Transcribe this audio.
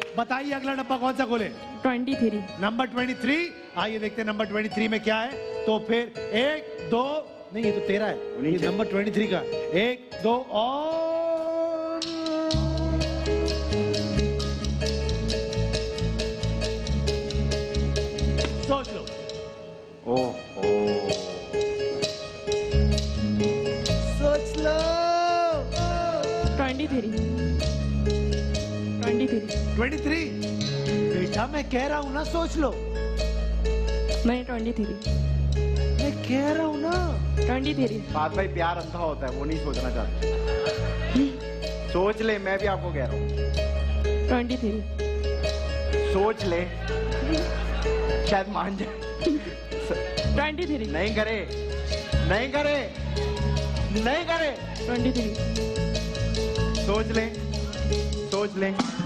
बताइए अगला डब्बा कौन सा खोले? 23। नंबर 23। आइए देखते हैं नंबर 23 में क्या है। तो फिर 1 2 नहीं, ये तो 13 है, ये नंबर 23 का 1 2 और सोच लो। ओह सोच लो। 23। 23 बेटा, मैं कह रहा हूं ना सोच लो। मैंने 23। मैं कह रहा हूं ना 23। बात भाई, प्यार अंधा होता है, वो नहीं सोचना चाहता। सोच ले, मैं भी आपको कह रहा हूँ 23। सोच ले, शायद मान जाए। 23। नहीं करे, नहीं करे, नहीं करे। 23। सोच ले, सोच ले।